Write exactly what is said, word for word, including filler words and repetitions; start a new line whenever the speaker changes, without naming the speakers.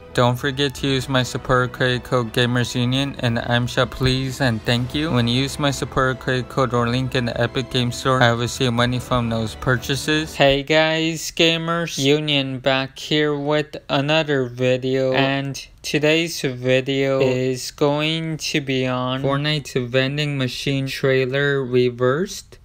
Don't forget to use my support credit code GamersUnion and I'm shop please and thank you. When you use my support credit code or link in the Epic Game Store, I will receive money from those purchases. Hey guys, Gamers Union back here with another video, and today's video is going to be on Fortnite Vending Machine trailer reversed.